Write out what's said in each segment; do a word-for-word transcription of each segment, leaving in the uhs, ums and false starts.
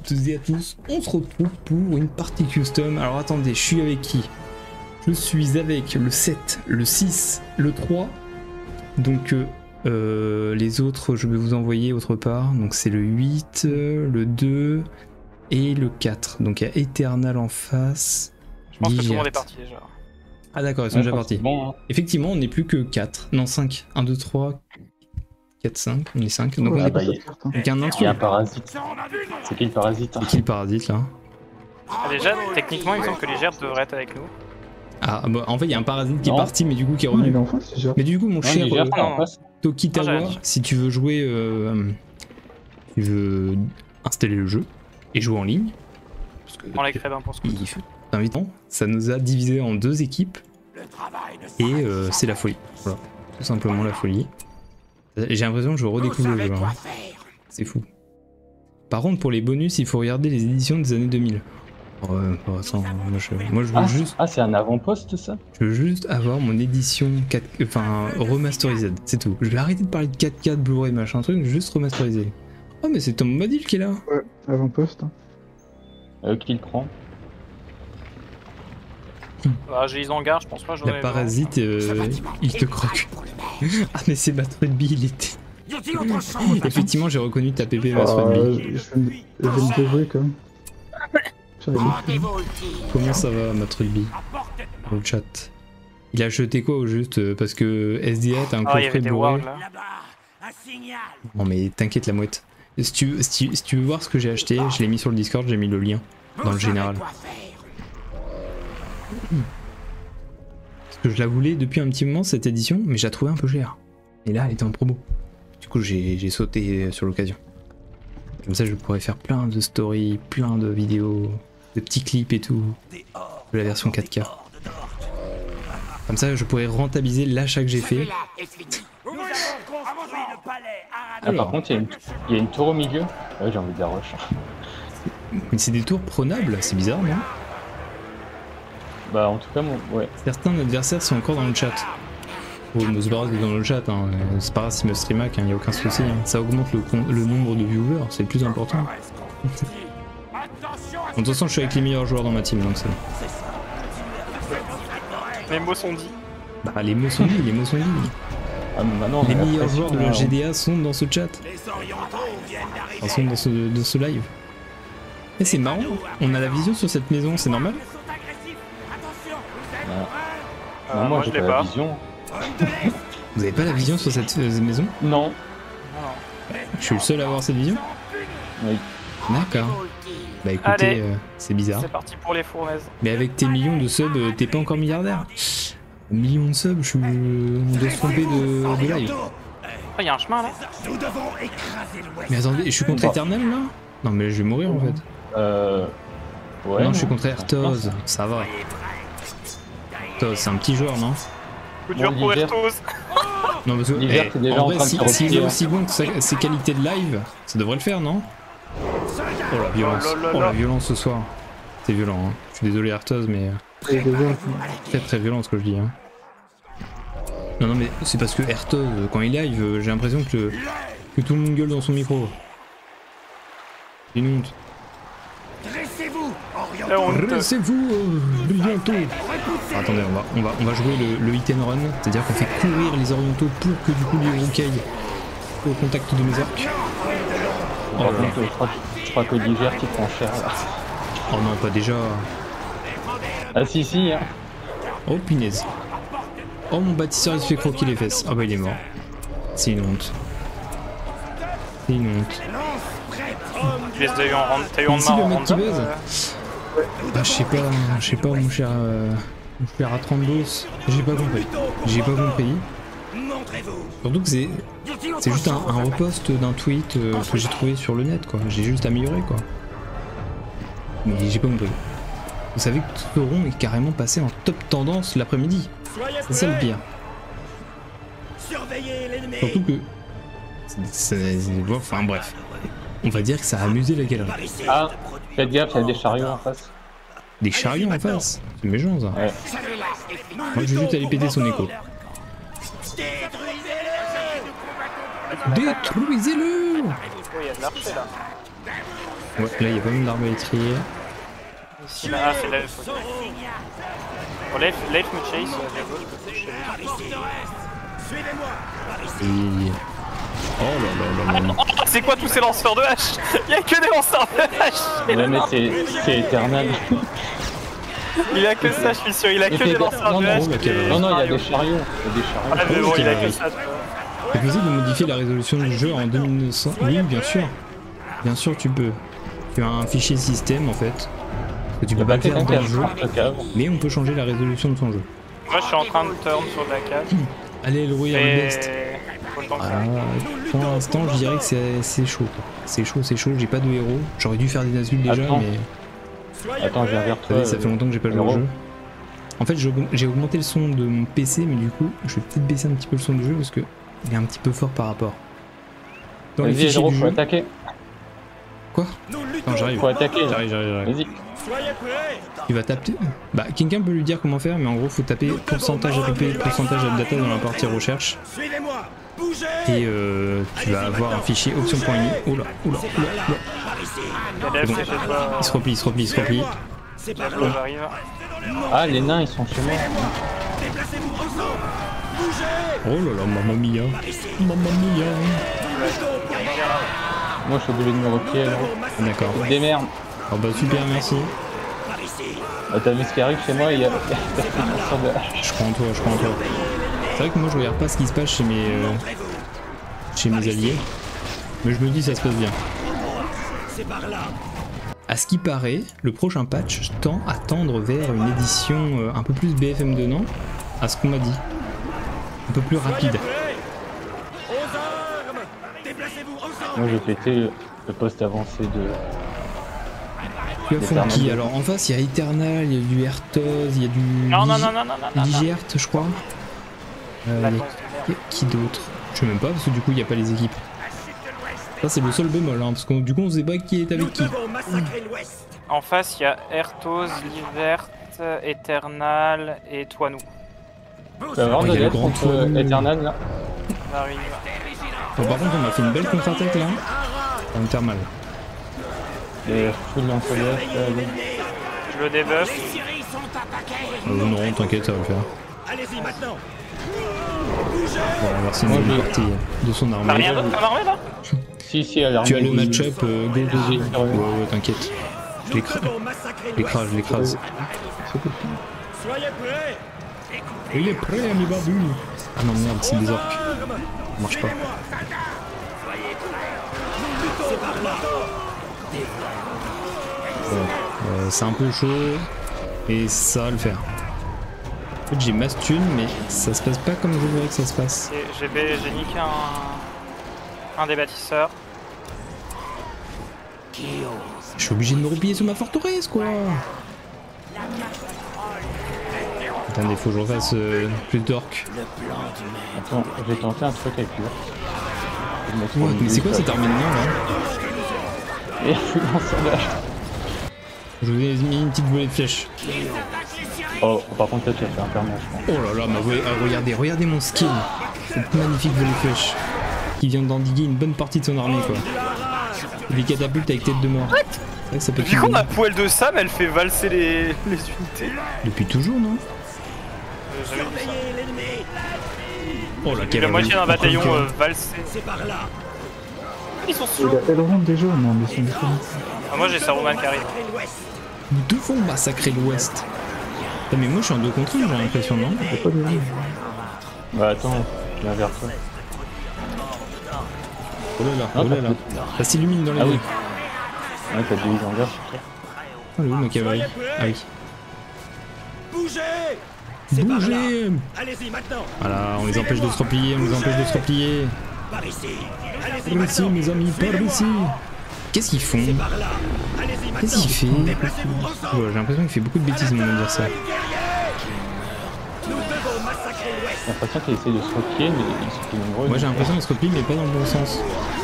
toutes et à tous, on se retrouve pour une partie custom. Alors attendez, je suis avec qui? Je suis avec le sept, le six, le trois. Donc euh, euh, les autres, je vais vous envoyer autre part. Donc c'est le huit, euh, le deux et le quatre. Donc il y a Eternal en face. Je pense Digert. que tout le monde est parti déjà. Ah d'accord, ils sont Ouais, déjà je pense que partis. c'est bon, hein. Effectivement, on n'est plus que quatre. Non, cinq. un, deux, trois, quatre, cinq. On est cinq. Donc on Ah est bah, il y a- donc un il y insulte. a un parasite. C'est qui le parasite? C'est qui le parasite là? Ah, déjà, techniquement, il me semble que les gerbes devraient être avec nous. Ah bah en fait il y a un parasite qui Non. est parti mais du coup qui est Non, il revenu. est en face, c'est déjà. Mais du coup mon Non, cher Niger, euh, c'est en non. face. Tokitawa, Ah, j'ai- si tu veux jouer, euh, tu veux installer le jeu et jouer en ligne. Parce que Prends les crèves pour ce coup. il fait invitant, ça nous a divisé en deux équipes et euh, c'est la folie. Voilà, tout simplement la folie. J'ai l'impression que je redécouvre le jeu. Hein. C'est fou. Par contre pour les bonus il faut regarder les éditions des années deux mille. Ouais, bah, attends, moi je, moi, je veux Ah, juste, ah, c'est un avant-poste ça? je veux juste avoir mon édition quatre, enfin remasterisée, c'est tout. Je vais arrêter de parler de quatre K, de Blu-ray machin truc, juste remasterisé. Oh mais c'est Tom Bombadil qui est là. Ouais, avant-poste. Hein. Euh, qui le prend? Ah, j'ai les hangars, je pense pas. j'en ai La le parasite, euh, il te croque. Ah mais c'est Matt Rugby, il était... Effectivement j'ai reconnu ta pépé Matt Ah, Rugby. je je viens de je viens de déjouer quand même. J'avais dit. Comment ça va Matt Rugby? Dans le chat. Il a acheté quoi au juste euh, parce que S D A t'as un Ah, il y coffret avait de des Blu-ray. wargs là. Non mais t'inquiète la mouette. Si tu, si, tu, si tu veux voir ce que j'ai acheté, je l'ai mis sur le Discord, j'ai mis le lien dans le général. Parce que je la voulais depuis un petit moment cette édition, mais je la trouvais un peu chère. Et là elle était en promo. Du coup j'ai j'ai sauté sur l'occasion. Comme ça je pourrais faire plein de stories, plein de vidéos, de petits clips et tout. De la version quatre K. Comme ça je pourrais rentabiliser l'achat que j'ai fait. Ah, par contre, il y, a une- il y a une tour au milieu. Ouais, j'ai envie de la rush. Mais c'est des tours prenables, c'est bizarre non? Bah, en tout cas, mon... ouais. Certains adversaires sont encore dans le chat. Oh, mais c'est pas grave, dans le chat, hein. C'est pas grave si me stream hack, il n'y a aucun souci. Hein. Ça augmente le, con- le nombre de viewers, c'est le plus important. De toute façon, je suis avec les meilleurs joueurs dans ma team, donc c'est bon. Les mots sont dits. Bah, les mots sont dits, les mots sont dits. Ah, mais maintenant, on Les a la meilleurs pression, joueurs de là, leur on- G D A sont dans ce chat. Ils sont dans ce, de ce live. Et c'est marrant, on a la vision sur cette maison, c'est normal? Non, Euh, moi, moi, j'ai je l'ai pas la pas. vision. Vous avez pas la vision sur cette euh, maison? Non. Je suis le seul à avoir cette vision? Oui. D'accord. Bah écoutez, Allez. euh, c'est bizarre. C'est parti pour les fournaises. Mais avec tes millions de subs, euh, t'es pas encore milliardaire. Millions de subs, je suis... on doit se tromper de, de live. Ah, il y a un chemin là. Mais attendez, je suis contre Eternal là? Non mais je vais mourir en fait. Euh... Ouais. non, je suis contre Ertoz, ça va. Ertoz, c'est un petit joueur, non? Coup dur Bon, pour Niger. Ertos. Non parce que, Niger, eh, t'es déjà en en vrai, train de si, se s'il est retirer. aussi bon que sa- ses qualités de live, ça devrait le faire, non? Oh la violence, Oh là là oh là. la violence ce soir. C'est violent, hein. Je suis désolé Ertoz, mais euh, Et déjà, très très violent ce que je dis. Hein. Non non mais c'est parce que Ertoz, quand il live, euh, j'ai l'impression que, que tout le monde gueule dans son micro. C'est une honte. La honte. Dressez-vous euh, bientôt. Attendez, on va, on va, on va jouer le, le hit and run, c'est-à-dire qu'on fait courir les orientaux pour que du coup les Urukei au contact de mes orques. Oh, Par là là. contre, je crois, je crois que Niger qui prend cher là. Oh non, pas déjà. Ah si si hein. Oh punaise. Oh mon bâtisseur il se fait croquer les fesses. Ah bah il est mort. C'est une honte. C'est une honte. Tu les as eu en rand- t'as eu en Ici marre le en mec qui random, buzz. euh, Ah je sais pas, je sais pas mon cher, euh, mon cher Atrandos. J'ai pas compris. J'ai pas compris. Surtout que c'est c'est juste un, un repost d'un tweet euh, que j'ai trouvé sur le net quoi. J'ai juste amélioré quoi. Mais j'ai pas compris. Vous savez que Toron est carrément passé en top tendance l'après-midi. C'est ça le pire. Surtout que... c'est- c'est- Enfin bref. On va dire que ça a amusé la galerie. Ah, faites gaffe, il y a des chariots en face. Des chariots en face. C'est méchant ça. Ouais. Moi je vais juste aller péter son écho. Détruisez-le. Oh, il y a de l'archer là. Ouais, là il y a pas mal d'arbalétriers. Ici, là, ah, c'est l'elfe. Okay. Bon, l'elfe me chase, euh, à gauche, je peux toucher lui. Et... Oh là là là là. Oh, c'est quoi tous ces lanceurs de hache? Il y a que des lanceurs de hache. Ouais, mais c'est Eternal. Il a que ça, je suis sûr, il a que des lanceurs de hache. Non, non, il y a des chariots. Il y a des chariots. Ah, mais bon, il a que ça. C'est possible de modifier la résolution du jeu en deux mille neuf cents? Oui, bien sûr. Bien sûr, tu peux. Tu as un fichier système en fait. Que tu peux pas faire dans le jeu. Mais on peut changer la résolution de son jeu. Moi, je suis en train de turn sur de la cave. Allez, le Royal Best. Ah, pour l'instant, je dirais que c'est chaud. C'est chaud, c'est chaud. J'ai pas de héros. J'aurais dû faire des Nazgûl déjà, Attends. mais. Attends, je viens vers toi. Ça fait longtemps que j'ai pas joué au jeu. En fait, j'ai augmenté le son de mon P C, mais du coup, je vais peut-être baisser un petit peu le son du jeu parce que il est un petit peu fort par rapport. Dans les fichiers du jeu. Faut attaquer. Quoi? Non, j'arrive. Faut attaquer. J'arrive, j'arrive, j'arrive. Vas-y. Il va taper. Bah, quelqu'un peut lui dire comment faire, mais en gros, faut taper pourcentage A P P, pourcentage data dans la partie recherche. Et euh, tu vas avoir un fichier option.ini. Oula, oula, oula, oula. Bon. Il se replie, il se replie, il se replie. Ah, les nains ils sont chez moi. Oh là là, mamma mia. Mamma mia. Moi je suis obligé de me replier. D'accord. Des merdes. Oh bah super, merci. Ah, t'as vu ce qui arrive chez moi, il y a. Je crois en toi, je crois en toi. C'est vrai que moi je regarde pas ce qui se passe chez mes euh, chez mes alliés, mais je me dis ça se passe bien. À ce qui paraît, le prochain patch tend à tendre vers une édition euh, un peu plus B F M deux, non? À ce qu'on m'a dit. Un peu plus rapide. Moi j'ai pété le poste avancé de... Tu as funky. Alors en face il y a Eternal, il y a du Hertos, il y a du... Non, non, non, non, non, non, Ligert, je crois. Euh, y a... Qui d'autre? Je sais même pas parce que du coup il n'y a pas les équipes. Ça c'est le seul bémol, hein, parce que du coup on sait pas qui est avec qui. En face il y a Hertos, Livert, Eternal et Toinou. Tu vas voir de l'aide contre Eternal là. On arrive. Bon, par contre on a fait une belle contre-attaque là. En thermal. Et full entre les là, je le débuff. Euh, non, t'inquiète, ça va le faire. Allez-y maintenant. On va voir si on a une partie de son armée. T'as rien d'autre comme armée là? Si, si, elle a tu as le match-up, euh, go go go. Ouais, ouais, t'inquiète. Je l'écrase, je l'écrase, je l'écrase. Soyez prêts. Il est prêt, ami babu. Ah non, merde, c'est des orques. Ça marche pas. Bon, euh, c'est un peu chaud, et ça va le faire. En fait, j'ai masse thune, mais ça se passe pas comme je voudrais que ça se passe. J'ai niqué un, un des bâtisseurs. Je suis obligé de me replier sur ma forteresse, quoi. Attendez, faut que je refasse euh, plus d'orques. Attends, j'ai tenté un truc avec lui. Ouais, mais c'est quoi cette armée de nains là? Et je suis dans son âge. Je vous ai mis une petite volée de flèches. Oh, par contre là tu vas faire un permanent, je pense. Oh là là, ma volée, ah, regardez, regardez mon skin. Cette magnifique volée de flèches. Qui vient d'endiguer une bonne partie de son armée, quoi. Des catapultes avec tête de mort. C'est vrai que ça peut Depuis quand ma poêle de Sam elle fait valser les, les unités? Depuis toujours, non? Oh la la moitié d'un bataillon euh, valsé. Ils sont sous. Elle rentre déjà, non, mais ils sont ah, moi j'ai Saruman qui arrive. Nous devons massacrer l'Ouest. Ah, mais moi je suis en deux contre un, j'ai l'impression, non? pas de... Bah attends, je viens vers toi. Oh là là, oh là là. Ça s'illumine dans les ah rues. Oui. Ouais, t'as des légendaires sur toi. Oh là où ma cavalerie? Ah oui. Bougez! Bougez! Allez-y maintenant! Voilà, on les empêche de se replier, on les empêche de se replier. Par ici! Allez-y Par ici, mes amis, par ici! Qu'est-ce qu'ils font? Qu'est-ce qu'il fait? Ouais, j'ai l'impression qu'il fait beaucoup de bêtises, mon adversaire. J'ai l'impression qu'il essaie de se replier, mais ils sont plus nombreux. Moi j'ai l'impression qu'il se replie, mais pas dans le bon sens.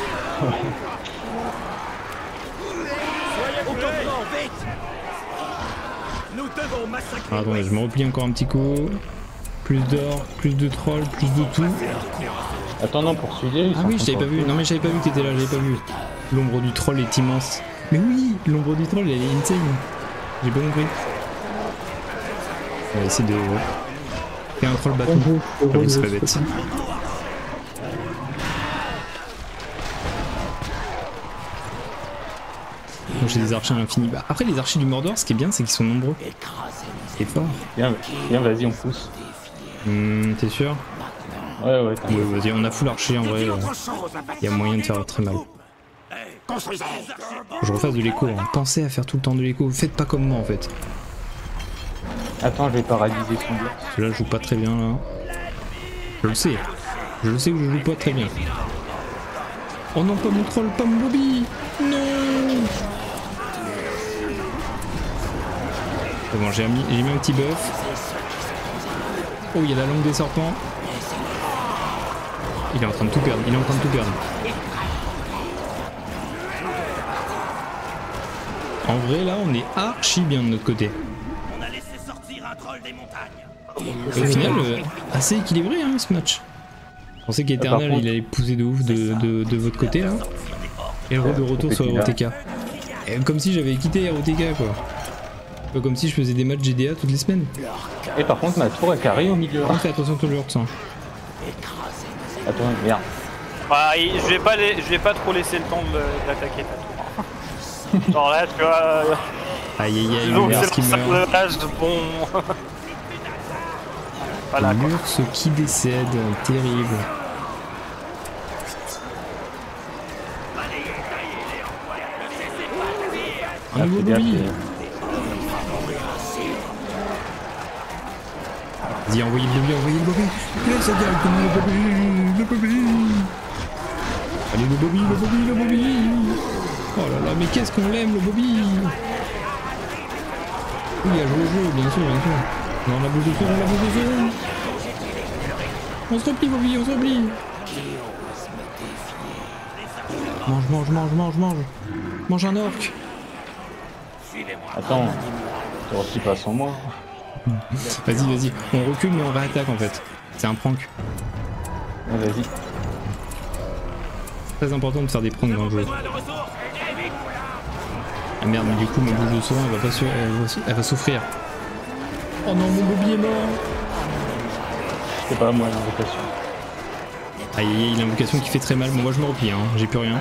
Ah, attendez, je me replie encore un petit coup. Plus d'or, plus de trolls, plus de tout. Attends, non, poursuivez. Ah oui, je t'avais pas vu. Non, mais j'avais pas vu que t'étais là, j'avais pas vu. L'ombre du troll est immense. Mais oui, l'ombre du troll, elle est insane. J'ai pas compris. On va essayer de faire un troll bâton. J'avoue, c'est pas bête. Bon, j'ai des archers à l'infini. Bah, après, les archers du Mordor, ce qui est bien, c'est qu'ils sont nombreux. C'est fort. Viens, viens vas-y, on pousse. Hum, t'es sûr? Ouais, ouais, Ouais, vas-y, on a full archer en vrai. Il euh, y a moyen de faire très mal. Faut que je refasse de l'écho. Hein. Pensez à faire tout le temps de l'écho. Faites pas comme moi en fait. Attends, je vais paralyser son bloc. Parce que là, je joue pas très bien là. Je le sais. Je le sais que je joue pas très bien. Oh non, pas mon troll, pas mon Bobby. Non. C'est bon, j'ai mis, j'ai mis un petit buff. Oh, il y a la langue des serpents. Il est en train de tout perdre. Il est en train de tout perdre. En vrai, là, on est archi bien de notre côté. On a laissé sortir un troll des montagnes. Au final, euh, assez équilibré hein, ce match. Je pensais qu'Eternal contre... il allait pousser de ouf de, de, de votre côté là. Et le de retour sur R O T K. Et comme si j'avais quitté R O T K quoi. Pas comme si je faisais des matchs G D A toutes les semaines. Et par contre, ma tour est carrée au milieu. Ah, fais attention à l'ours. Hein. Attends, merde. Bah, je vais pas, les... je vais pas trop laisser le temps de l'attaquer ta tour. Genre là, tu vois. Euh... Aïe aïe aïe, Donc l'ours qui c'est meurt. le l'âge de bon. Voilà, l'ours qui décède, terrible. Un nouveau Bobby. Vas-y, envoyez le Bobby, envoyez le Bobby. Laisse directement le Bobby, le Bobby. Allez, le Bobby, le Bobby, le Bobby. Oh là là, mais qu'est-ce qu'on l'aime, le Bobby. Oui, il a joué au jeu, bien sûr, bien sûr. Non, la boule de feu, la boule de feu. On se replie, Bobby, on se replie. Mange, mange, mange, mange, mange. Mange un orc. Attends, tu replies pas sans moi. Vas-y, vas-y. On recule, mais on réattaque en fait. C'est un prank. Ouais, vas-y. Très important de faire des pranks dans le jeu. Ah merde, mais du coup, ma bouche de sauron, elle va pas su... elle va, elle va souffrir. Oh non, mon Bobby est mort. C'est pas moi l'invocation. Aïe aïe aïe, l'invocation qui fait très mal. Bon, moi je me replie, hein. J'ai plus rien.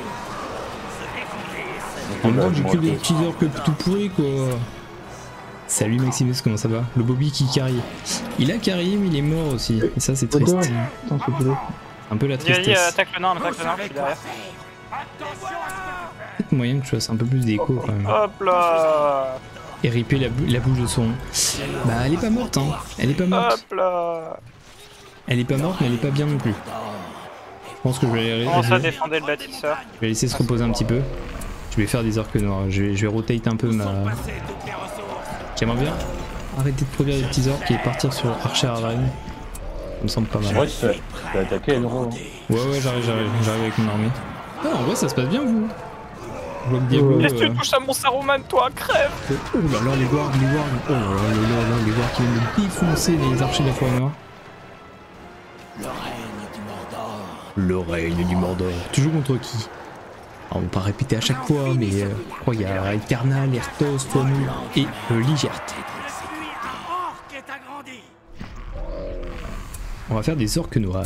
En même temps, j'ai que des petits orques tout pourris quoi. Salut Maximus, comment ça va? Le Bobby qui carry. Il a carry, mais il est mort aussi. Et ça, c'est triste. Un peu la tristesse. Vas-y, attaque le nain, attaque le nain, je suis derrière. Peut-être moyen que je fasse un peu plus d'écho quand même. Hop là. Et ripper la, la bouche de son. Bah, elle est pas morte, hein. Elle est pas morte. Hop là. Elle est pas morte, mais elle est pas bien non plus. Je pense que je vais aller. Comment ça défendait le bâtisseur? Je vais laisser se reposer un petit peu. Je vais faire des orques noirs. Je vais, je vais rotate un peu ma. J'aimerais bien arrêter de produire des petits orques et partir sur Archer Arène. Ça me semble pas mal. Ouais, tu peux, tu peux attaquer Elro. Ouais, ouais, j'arrive, j'arrive, j'arrive avec mon armée. Ah, en vrai, ça se passe bien, vous. Bloc Diablo. Qu'est-ce que tu euh... touches à mon Saruman, toi, crève! Oh là là, les wargs, les wargs. Oh là là, là, là, les wargs qui viennent de défoncer les archers de la forêt noire. Le règne du Mordor. Tu joues contre qui? Alors, on va pas répéter à chaque fois, mais euh, je crois qu'il y a Eternal, Ertos, Tomu et euh, Ligert. On va faire des orques noirs.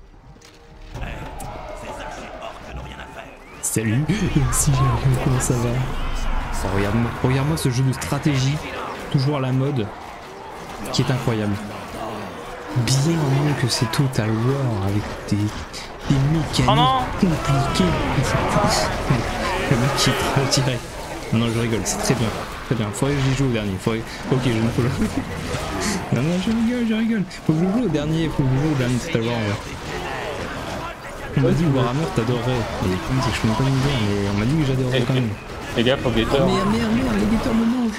Salut, si j'ai comment ça va? Ça, regarde-moi, regarde-moi ce jeu de stratégie, toujours à la mode, qui est incroyable. Bien mieux que ces Total War avec des, des mécaniques oh non compliquées. Le mec qui est retiré. Non, je rigole, c'est très bien. Très bien, faudrait que j'y joue au dernier. Faudrait... Ok, je ne peux pas. Non, non, je rigole, je rigole. Faut que je joue au dernier, faut que je joue au dernier Total War. Ouais. On m'a dit Warhammer t'adorerais. Et le problème c'est que je suis même pas une guerre, mais on m'a dit que j'adorerais quand même. Les gars, faut Gator. Oh merde, merde, merde, les guetteurs me mangent.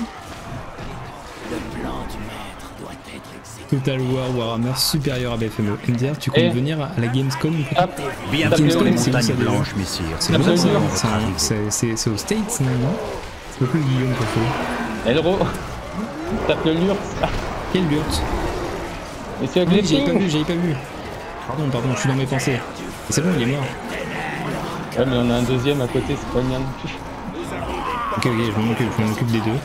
Total War, Warhammer supérieur à B F M E. M D R, tu comptes Et... venir à la Gamescom? Bienvenue dans les montagnes blanches, messieurs. C'est bien ça, c'est aux States, non? C'est beaucoup Guillaume qu'il faut. Elro, tape le lure. Quel lurt? Mais c'est un oui, j'avais pas glitching. vu, j'avais pas vu. Pardon, pardon, je suis dans mes pensées. Et c'est bon, il est mort. Ouais, mais on a un deuxième à côté, c'est pas le mien non plus. Ok, ok, je m'en occupe, je m'en occupe des deux.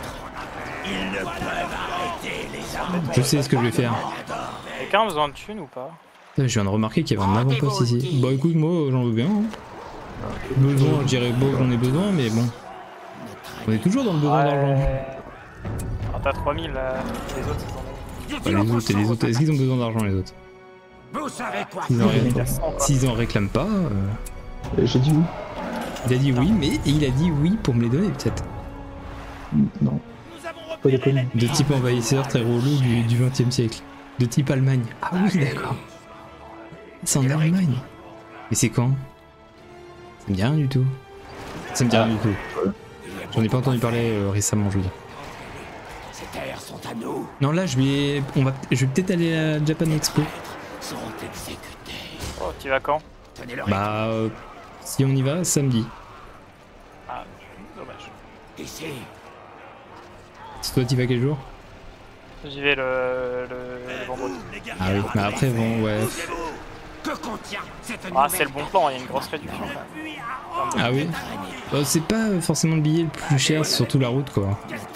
Je sais ce que je vais faire. Quelqu'un a besoin de thunes ou pas? Je viens de remarquer qu'il y avait un avant-poste ici. Bah écoute, moi j'en veux bien. Hein. Besoin, je dirais bon, j'en ai besoin, mais bon. On est toujours dans le besoin d'argent. Ah, t'as trois mille, là. Les autres, ils en ont. Bah, les autres, et les autres. Est-ce qu'ils ont besoin d'argent, les autres? Vous savez quoi? S'ils en, ré... S'ils en réclament pas. Euh... J'ai dit oui. Il a dit oui, mais il a dit oui pour me les donner, peut-être. Non. Pas déconner. De type envahisseur très relou du, du vingtième siècle. De type Allemagne. Ah oui, d'accord. C'est en Allemagne. Mais c'est quand? Ça me dit rien du tout. Ça me dit rien du tout. J'en ai pas entendu parler euh, récemment, je veux dire. Ces terres sont à nous. Non, là, je vais, on va, je vais peut-être aller à Japan Expo. Sont exécutés. Oh, tu vas quand? Tenez-le. Bah, euh, si on y va, samedi. Ah, dommage. Ici. Si toi, t'y vas quel jour? J'y vais le, le, le vendredi. Ah oui, mais après, bon, ouais. Que contient cette Ah, c'est le bon plan, il y a une grosse réduction quand même. Ah oui. Euh, c'est pas forcément le billet le plus cher, c'est surtout la route, quoi.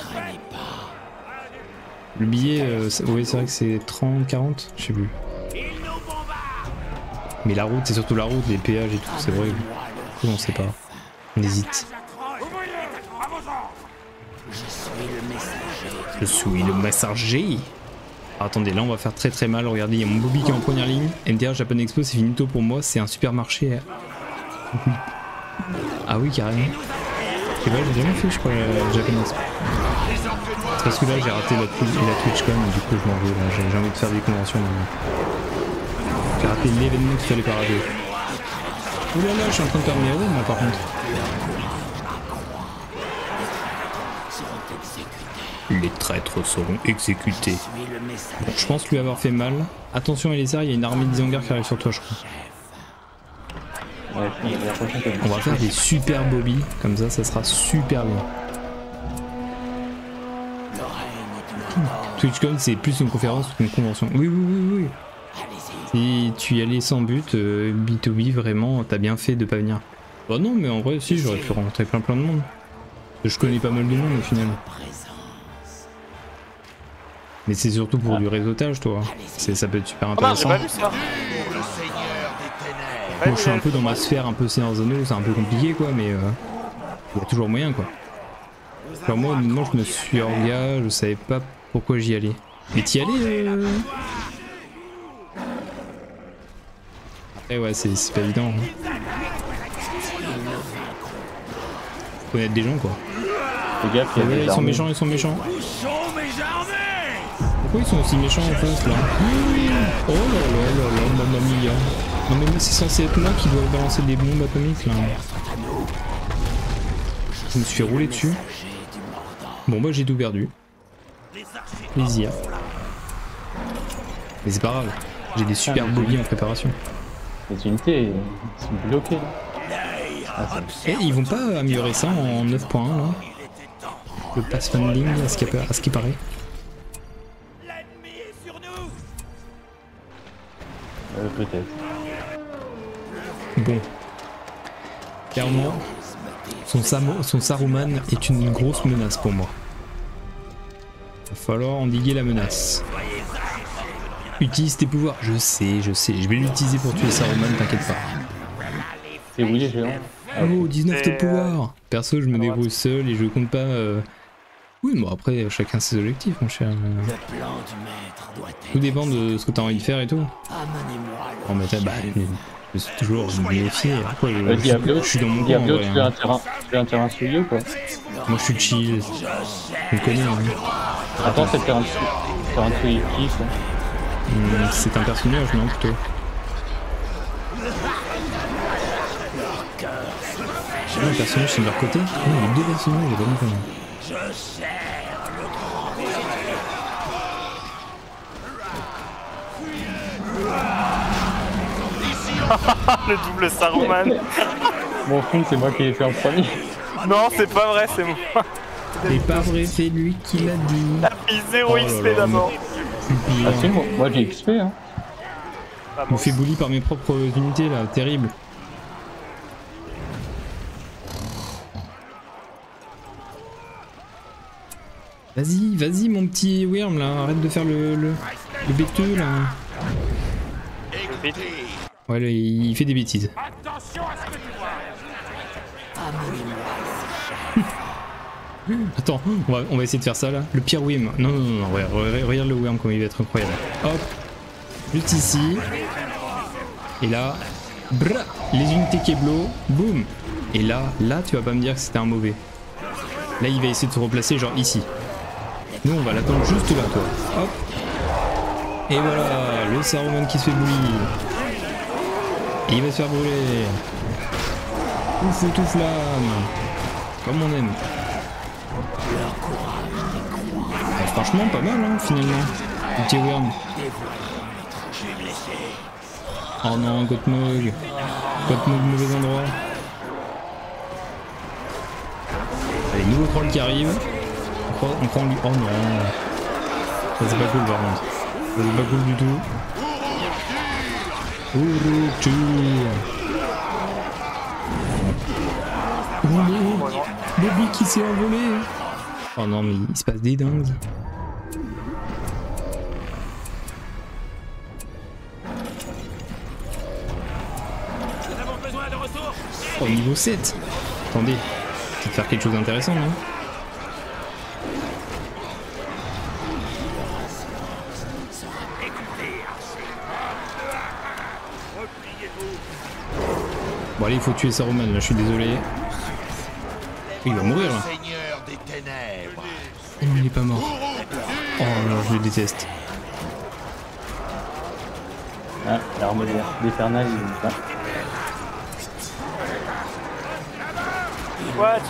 Le billet, euh, oui, c'est vrai que c'est trente, quarante, je sais plus. Mais la route, c'est surtout la route, les péages et tout, c'est vrai. Du coup, on sait pas. On hésite. Je suis le messager. Alors, attendez, là on va faire très très mal. Regardez, il y a mon Bobby qui est en première ligne. M D R Japan Expo, c'est finito pour moi. C'est un supermarché. Ah oui, carrément. Je sais pas, j'ai jamais fait, je crois, euh, Japan Expo. C'est parce que là j'ai raté la, Twitch, la TwitchCon, du coup je m'en veux. J'ai, j'ai envie de faire des conventions. Mais... J'ai raté l'événement qu'il fallait pas rater. Ouh là là, je suis en train de perdre mes héros, moi par contre. Les traîtres seront exécutés. Bon, je pense lui avoir fait mal. Attention Elisa, il y a une armée d'Isengard qui arrive sur toi, je crois. Ouais, on va faire des super Bobby, comme ça, ça sera super bien. TwitchCon, c'est plus une conférence qu'une convention. Oui, oui, oui, oui. Si tu y allais sans but, euh, B deux B, vraiment, t'as bien fait de pas venir. Bah non, mais en vrai, si, j'aurais pu rencontrer plein plein de monde. Je connais pas mal de monde au final. Mais c'est surtout pour ah. du réseautage, toi. C'est, ça peut être super intéressant. Oh non, j'ai pas vu ça. Moi, je suis un peu dans ma sphère, un peu Seigneur des Anneaux, c'est un peu compliqué, quoi, mais il euh, y a toujours moyen, quoi. Alors moi, honnêtement, je me suis orga, je savais pas pourquoi j'y allais. Mais t'y allais euh... Eh ouais, c'est, c'est pas évident. Hein. Faut connaître des gens, quoi. Les gars, ouais, ils sont méchants, ils sont méchants. Pourquoi ils sont aussi méchants en face là? Oh là là là là, mamma mia. Non mais c'est censé être moi qui dois balancer des bombes atomiques là. Je me suis fait rouler dessus. Bon bah j'ai tout perdu. Plaisir. Mais c'est pas grave, j'ai des super Bobby en préparation. Les unités sont bloquées là. Ah, et ils vont pas améliorer ça en neuf point un là? Le pass funding à ce qui, à ce qui paraît. Euh, peut-être. Bon. Clairement, son, Samo, son Saruman est une grosse menace pour moi. Il va falloir endiguer la menace. Utilise tes pouvoirs. Je sais, je sais. Je vais l'utiliser pour tuer Saruman, t'inquiète pas. C'est oui, les géants. Oh, dix-neuf de pouvoir. Perso, je me débrouille seul et je compte pas... Euh... Oui, bon après, chacun ses objectifs, mon cher. Tout dépend de ce que t'as envie de faire et tout. Oh, mais t'as... Bah, je suis toujours méfié. Après, je, euh, je, Diablo, je suis dans mon coin, Diablo, en vrai, tu fais hein. un terrain, tu fais un terrain souillé ou quoi? Moi, je suis chill. On connaît, hein. Attends, c'est le terrain souillé qui, ça? Mmh, c'est un personnage, non, plutôt. Je sais pas, un personnage, c'est de leur côté? Non, il y a deux personnages, j'ai pas compris. Le double Saruman. Bon, fond, c'est moi qui l'ai fait en premier. Non, c'est pas vrai, c'est moi. C'est pas vrai, c'est lui qui l'a dit. T'as pris zéro oh X P d'abord. Ah, c'est moi, moi j'ai X P, hein. Je me fais bully par mes propres unités là, terrible. Vas-y, vas-y mon petit Worm là, arrête de faire le, le, le bêteux là. Ouais là, il fait des bêtises. Attends, on va, on va essayer de faire ça là. Le pire Worm. Non, non, non, non, regarde, regarde le Worm comme il va être incroyable. Hop, juste ici. Et là, brrr, les unités Keblo, boum. Et là, là tu vas pas me dire que c'était un mauvais. Là il va essayer de se replacer genre ici. Nous on va l'attendre juste là toi. Hop. Et voilà, le Saruman qui se fait bouillir. Et il va se faire brûler. Ouf ou tout flamme. Comme on aime. Et franchement pas mal hein, finalement. Le petit Worm. Oh non, Gottmog. Gottmog mauvais endroit. Allez, nouveau troll qui arrive. On croit, on croit en lui. Oh non. Ça c'est pas cool par contre. Ça c'est pas cool du tout. Ouroutou. Oh non. Bobby qui s'est envolé. Oh non mais il se passe des dingues. Oh niveau sept. Attendez. De faire quelque chose d'intéressant, non? Bon allez, il faut tuer Saruman là, je suis désolé. Il va mourir là. Oh, il est pas mort. Oh là, je le déteste. Ah, l'arme d'éternel, il est pas. What?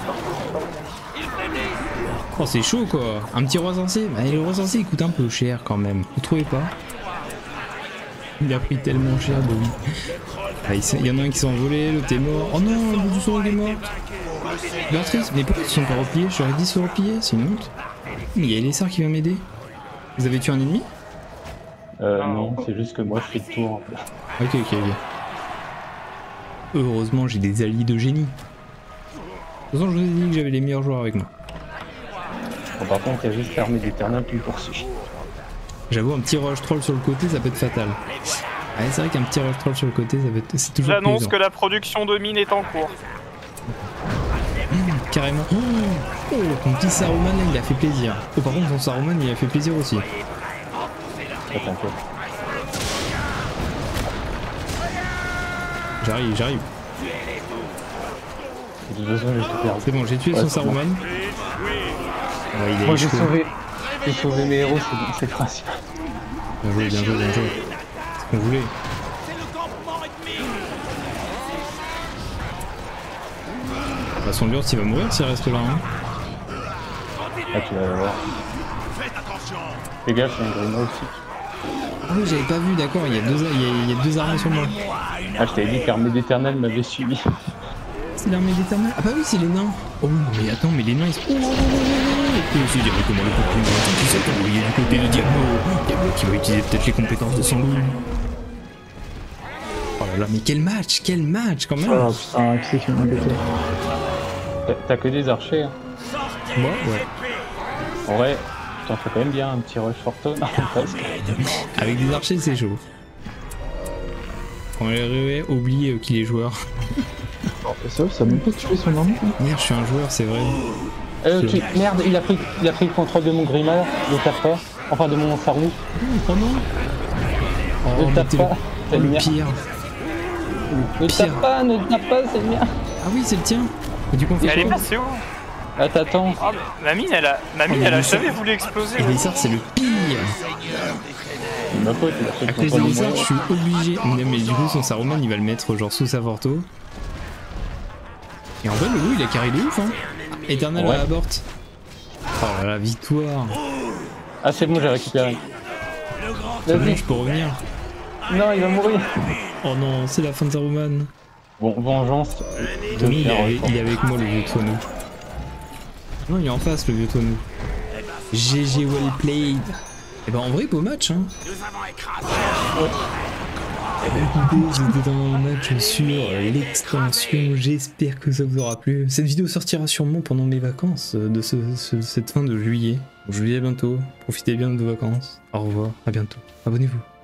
Oh c'est chaud quoi. Un petit roi sorcier. Bah, le roi sorcier il coûte un peu cher quand même. Vous trouvez pas? Il a pris tellement cher Bobby. Ah, il y en a un qui s'est envolé, l'autre est mort. Oh non, le bout du son est mort. Béatrice, mais pourquoi ils se sont pas repliés? J'aurais dit se replier, c'est une honte. Mais il y a Elessar qui vient m'aider. Vous avez tué un ennemi? Euh non, c'est juste que moi je fais le tour. Ok ok ok. Heureusement j'ai des alliés de génie. De toute façon je vous ai dit que j'avais les meilleurs joueurs avec moi. Bon, par contre il y a juste l'armée d'éternel qui me poursuit. J'avoue un petit rush troll sur le côté ça peut être fatal. Ouais c'est vrai qu'un petit rush troll sur le côté ça peut être... c'est toujours J'annonce plaisant. que la production de mine est en cours. Mmh, carrément. Oh, oh mon petit Saruman là il a fait plaisir. Oh par contre son Saruman il a fait plaisir aussi. Oh, t'inquiète. J'arrive, j'arrive. De toute façon, j'ai tout perdu. C'est bon, j'ai tué Ouais, son c'est bon. Saruman. Ouais, il a Moi j'ai échoué. sauvé, j'ai sauvé mes héros, c'est bon, c'est le principal. Bien joué, bien joué, bien joué. C'est ce qu'on voulait. Bah, son Lurtz il va mourir s'il reste là. Hein. Ah, tu vas voir. Fais gaffe, il y a un Grima aussi. Ah oui, j'avais pas vu, d'accord, il y a deux, il y a, il y a deux armées sur moi. Ah, je t'avais dit que l'armée d'éternel m'avait suivi. C'est l'armée d'éternel. Ah bah oui, c'est les nains. Oh non, mais attends, mais les nains ils sont. Oh, oh, oh, oh, oh. C'est directement le Pokémon qui s'est envoyé du côté de Diablo. Diablo qui va utiliser peut-être les compétences de son loup. Oh là là, mais quel match, quel match quand même. Oh putain, qui c'est qui m'a embêté? T'as que des archers. Hein. Moi, ouais. En vrai, t'en fais quand même bien un petit rush Fortune. Presque. Avec des archers, c'est chaud. On aurait oublié euh, qu'il est joueur. Et ça, ça a même pas tué son armée. Merde, je suis un joueur, c'est vrai. Euh, ok, merde, il a pris, il a pris le contrôle de mon Grima, ne tape pas. Enfin, de mon Sarou. Oh non. Oh, Ne mais tape t'es pas, c'est le, le le mien. pire. Ne Pire. tape pas, ne tape pas, c'est le mien. Ah oui, c'est le tien. Et du coup, on fait Elle est quoi? passée où? Ah, t'attends. Ah, mais ma mine, elle a, ma mine, mais elle a le jamais sort- voulu exploser. Et Elessar, c'est le pire. Ma pote, il a pris le À cause contrôle de d'Elessar, mon je suis obligé. Non, mais du coup, son Saruman, il va le mettre genre sous sa Forto. Et en vrai, le loup, il a carré de ouf, hein. Éternel Ouais. à la porte. Oh là là, victoire. Ah, c'est bon, j'ai récupéré. C'est bon, Vas-y. je peux revenir. Non, il va mourir. Oh non, c'est la fin de Saruman. Bon, vengeance. de Tony, il, est faire avec, il est avec moi, le vieux Tonou. Non, il est en face, le vieux Tonou. G G well played. Et bah, en vrai, beau match, hein. Écoutez, c'était un match sur l'extension, j'espère que ça vous aura plu. Cette vidéo sortira sûrement pendant mes vacances de ce, ce, cette fin de juillet. Je vous dis à bientôt, profitez bien de vos vacances. Au revoir, à bientôt. Abonnez-vous.